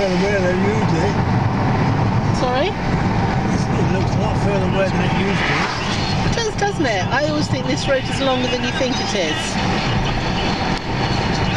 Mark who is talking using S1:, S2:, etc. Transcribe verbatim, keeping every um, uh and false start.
S1: further away than it used to.
S2: Sorry?
S1: It looks a lot further away than it used to.
S2: It does, doesn't it? I always think this road is longer than you think it is.